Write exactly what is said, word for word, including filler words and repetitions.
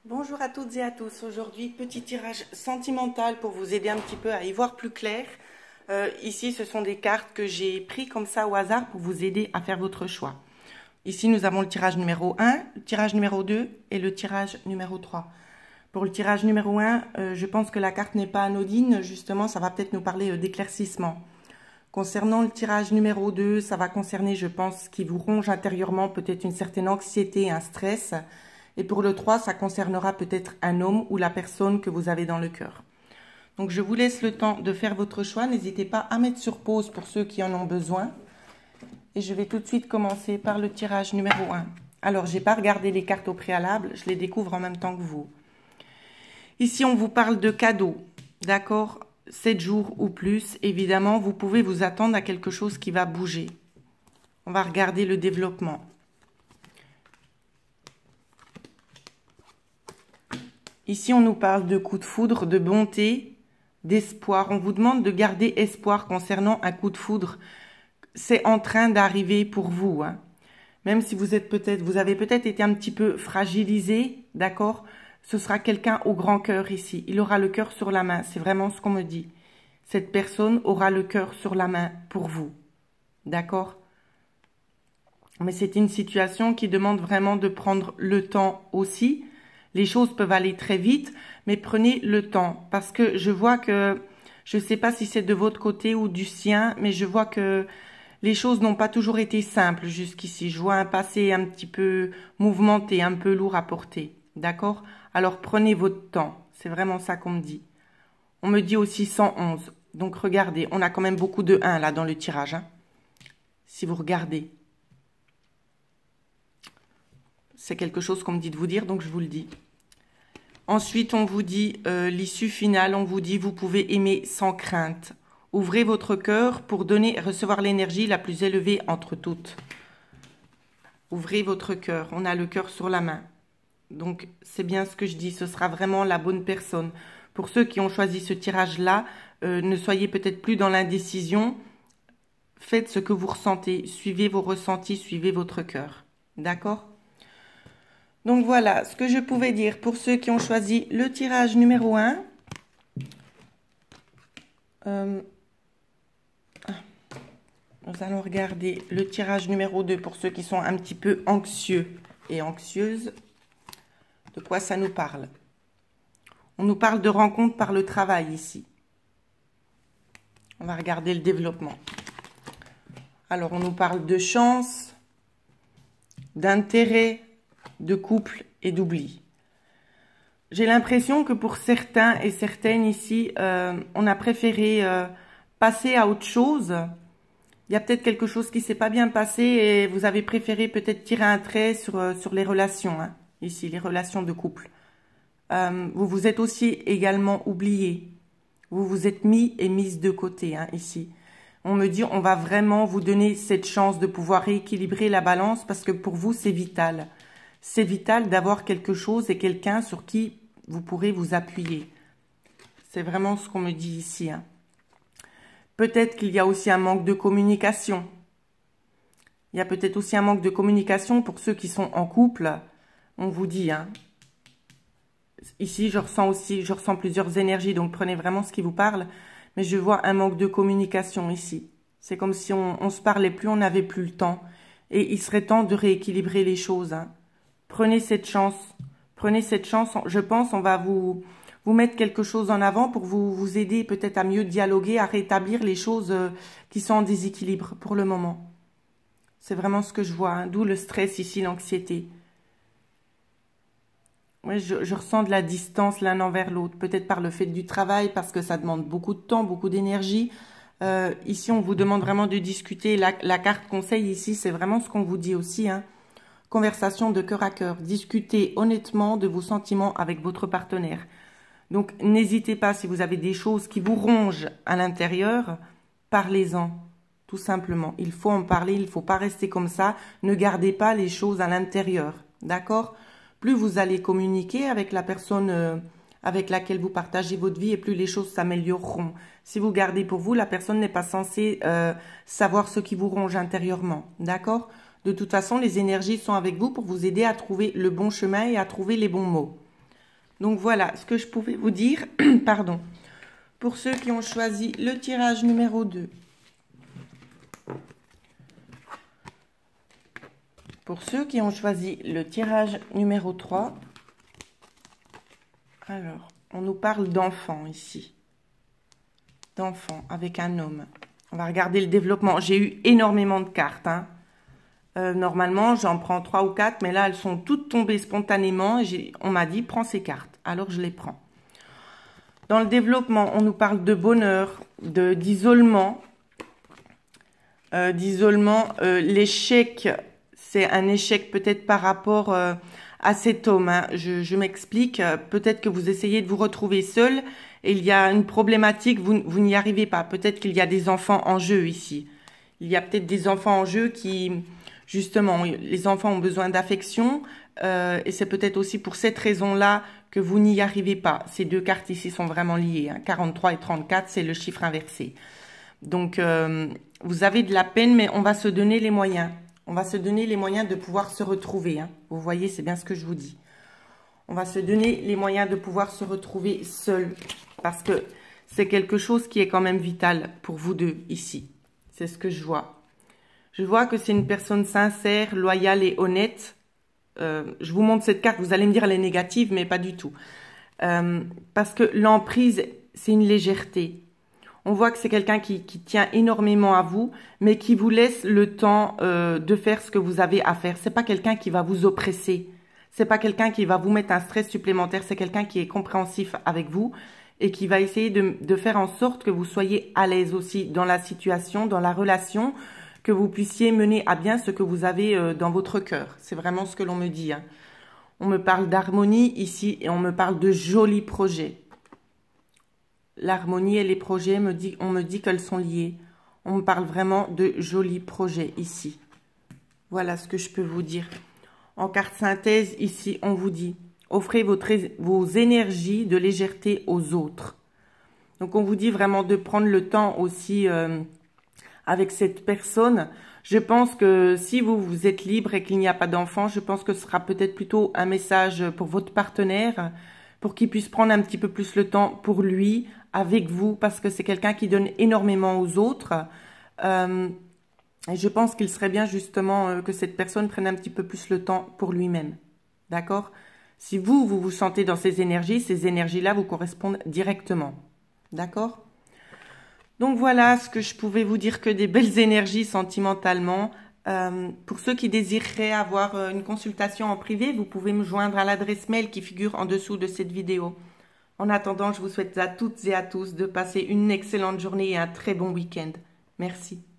Bonjour à toutes et à tous. Aujourd'hui, petit tirage sentimental pour vous aider un petit peu à y voir plus clair. Euh, ici, ce sont des cartes que j'ai prises comme ça au hasard pour vous aider à faire votre choix. Ici, nous avons le tirage numéro un, le tirage numéro deux et le tirage numéro trois. Pour le tirage numéro un, euh, je pense que la carte n'est pas anodine. Justement, ça va peut-être nous parler euh, d'éclaircissement. Concernant le tirage numéro deux, ça va concerner, je pense, ce qui vous ronge intérieurement, peut-être une certaine anxiété, un stress. Et pour le trois, ça concernera peut-être un homme ou la personne que vous avez dans le cœur. Donc, je vous laisse le temps de faire votre choix. N'hésitez pas à mettre sur pause pour ceux qui en ont besoin. Et je vais tout de suite commencer par le tirage numéro un. Alors, je n'ai pas regardé les cartes au préalable. Je les découvre en même temps que vous. Ici, on vous parle de cadeaux. D'accord ? sept jours ou plus. Évidemment, vous pouvez vous attendre à quelque chose qui va bouger. On va regarder le développement. Ici, on nous parle de coup de foudre, de bonté, d'espoir. On vous demande de garder espoir concernant un coup de foudre. C'est en train d'arriver pour vous. Hein. Même si vous êtes peut-être, vous avez peut-être été un petit peu fragilisé, d'accord ? Ce sera quelqu'un au grand cœur ici. Il aura le cœur sur la main. C'est vraiment ce qu'on me dit. Cette personne aura le cœur sur la main pour vous. D'accord ? Mais c'est une situation qui demande vraiment de prendre le temps aussi. Les choses peuvent aller très vite, mais prenez le temps. Parce que je vois que, je ne sais pas si c'est de votre côté ou du sien, mais je vois que les choses n'ont pas toujours été simples jusqu'ici. Je vois un passé un petit peu mouvementé, un peu lourd à porter. D'accord ? Alors prenez votre temps. C'est vraiment ça qu'on me dit. On me dit aussi cent onze. Donc regardez, on a quand même beaucoup de un là dans le tirage. Hein, si vous regardez. C'est quelque chose qu'on me dit de vous dire, donc je vous le dis. Ensuite, on vous dit euh, l'issue finale. On vous dit vous pouvez aimer sans crainte. Ouvrez votre cœur pour donner et recevoir l'énergie la plus élevée entre toutes. Ouvrez votre cœur. On a le cœur sur la main. Donc, c'est bien ce que je dis. Ce sera vraiment la bonne personne. Pour ceux qui ont choisi ce tirage-là, euh, ne soyez peut-être plus dans l'indécision. Faites ce que vous ressentez. Suivez vos ressentis, suivez votre cœur. D'accord ? Donc, voilà ce que je pouvais dire pour ceux qui ont choisi le tirage numéro un. Euh, nous allons regarder le tirage numéro deux pour ceux qui sont un petit peu anxieux et anxieuses. De quoi ça nous parle? On nous parle de rencontre par le travail ici. On va regarder le développement. Alors, on nous parle de chance, d'intérêt, de couple et d'oubli. J'ai l'impression que pour certains et certaines ici, euh, on a préféré euh, passer à autre chose. Il y a peut-être quelque chose qui ne s'est pas bien passé et vous avez préféré peut-être tirer un trait sur, euh, sur les relations, hein, ici, les relations de couple. Euh, vous vous êtes aussi également oublié. Vous vous êtes mis et mise de côté, hein, ici. On me dit, on va vraiment vous donner cette chance de pouvoir rééquilibrer la balance parce que pour vous, c'est vital. C'est vital d'avoir quelque chose et quelqu'un sur qui vous pourrez vous appuyer. C'est vraiment ce qu'on me dit ici. Hein. Peut-être qu'il y a aussi un manque de communication. Il y a peut-être aussi un manque de communication pour ceux qui sont en couple. On vous dit, hein. Ici, je ressens aussi, je ressens plusieurs énergies, donc prenez vraiment ce qui vous parle. Mais je vois un manque de communication ici. C'est comme si on, on se parlait plus, on n'avait plus le temps. Et il serait temps de rééquilibrer les choses. Hein. Prenez cette chance. Prenez cette chance. Je pense on va vous, vous mettre quelque chose en avant pour vous, vous aider peut-être à mieux dialoguer, à rétablir les choses qui sont en déséquilibre pour le moment. C'est vraiment ce que je vois. Hein. D'où le stress ici, l'anxiété. Oui, je, je ressens de la distance l'un envers l'autre. Peut-être par le fait du travail, parce que ça demande beaucoup de temps, beaucoup d'énergie. Euh, ici, on vous demande vraiment de discuter. La, la carte conseil ici, c'est vraiment ce qu'on vous dit aussi. Hein. Conversation de cœur à cœur. Discutez honnêtement de vos sentiments avec votre partenaire. Donc, n'hésitez pas, si vous avez des choses qui vous rongent à l'intérieur, parlez-en, tout simplement. Il faut en parler, il ne faut pas rester comme ça. Ne gardez pas les choses à l'intérieur, d'accord ? Plus vous allez communiquer avec la personne euh, avec laquelle vous partagez votre vie et plus les choses s'amélioreront. Si vous gardez pour vous, la personne n'est pas censée euh, savoir ce qui vous ronge intérieurement, d'accord ? De toute façon, les énergies sont avec vous pour vous aider à trouver le bon chemin et à trouver les bons mots. Donc voilà ce que je pouvais vous dire. Pardon. Pour ceux qui ont choisi le tirage numéro deux. Pour ceux qui ont choisi le tirage numéro trois. Alors, on nous parle d'enfants ici. D'enfants avec un homme. On va regarder le développement. J'ai eu énormément de cartes. Hein. Euh, normalement, j'en prends trois ou quatre, mais là, elles sont toutes tombées spontanément. Et on m'a dit, prends ces cartes. Alors, je les prends. Dans le développement, on nous parle de bonheur, de d'isolement. Euh, d'isolement, euh, l'échec, c'est un échec peut-être par rapport euh, à cet homme. Hein. Je, je m'explique. Peut-être que vous essayez de vous retrouver seul et il y a une problématique, vous, vous n'y arrivez pas. Peut-être qu'il y a des enfants en jeu ici. Il y a peut-être des enfants en jeu qui, justement, les enfants ont besoin d'affection euh, et c'est peut-être aussi pour cette raison-là que vous n'y arrivez pas. Ces deux cartes ici sont vraiment liées. Hein. quarante-trois et trente-quatre, c'est le chiffre inversé. Donc, euh, vous avez de la peine, mais on va se donner les moyens. On va se donner les moyens de pouvoir se retrouver. Hein. Vous voyez, c'est bien ce que je vous dis. On va se donner les moyens de pouvoir se retrouver seul. Parce que c'est quelque chose qui est quand même vital pour vous deux ici. C'est ce que je vois. Je vois que c'est une personne sincère, loyale et honnête. Euh, je vous montre cette carte, vous allez me dire elle est négative, mais pas du tout. Euh, parce que l'emprise, c'est une légèreté. On voit que c'est quelqu'un qui, qui tient énormément à vous, mais qui vous laisse le temps euh, de faire ce que vous avez à faire. C'est pas quelqu'un qui va vous oppresser. C'est pas quelqu'un qui va vous mettre un stress supplémentaire. C'est quelqu'un qui est compréhensif avec vous et qui va essayer de, de faire en sorte que vous soyez à l'aise aussi dans la situation, dans la relation, que vous puissiez mener à bien ce que vous avez euh, dans votre cœur. C'est vraiment ce que l'on me dit. Hein. On me parle d'harmonie ici et on me parle de jolis projets. L'harmonie et les projets, me dit, on me dit qu'elles sont liées. On me parle vraiment de jolis projets ici. Voilà ce que je peux vous dire. En carte synthèse, ici, on vous dit, offrez votre, vos énergies de légèreté aux autres. Donc, on vous dit vraiment de prendre le temps aussi euh, avec cette personne. Je pense que si vous, vous êtes libre et qu'il n'y a pas d'enfant, je pense que ce sera peut-être plutôt un message pour votre partenaire, pour qu'il puisse prendre un petit peu plus le temps pour lui, avec vous, parce que c'est quelqu'un qui donne énormément aux autres. Euh, et je pense qu'il serait bien justement euh, que cette personne prenne un petit peu plus le temps pour lui-même. D'accord? Si vous, vous vous sentez dans ces énergies, ces énergies-là vous correspondent directement. D'accord? Donc voilà ce que je pouvais vous dire, que des belles énergies sentimentalement. Euh, pour ceux qui désireraient avoir euh, une consultation en privé, vous pouvez me joindre à l'adresse mail qui figure en dessous de cette vidéo. En attendant, je vous souhaite à toutes et à tous de passer une excellente journée et un très bon week-end. Merci.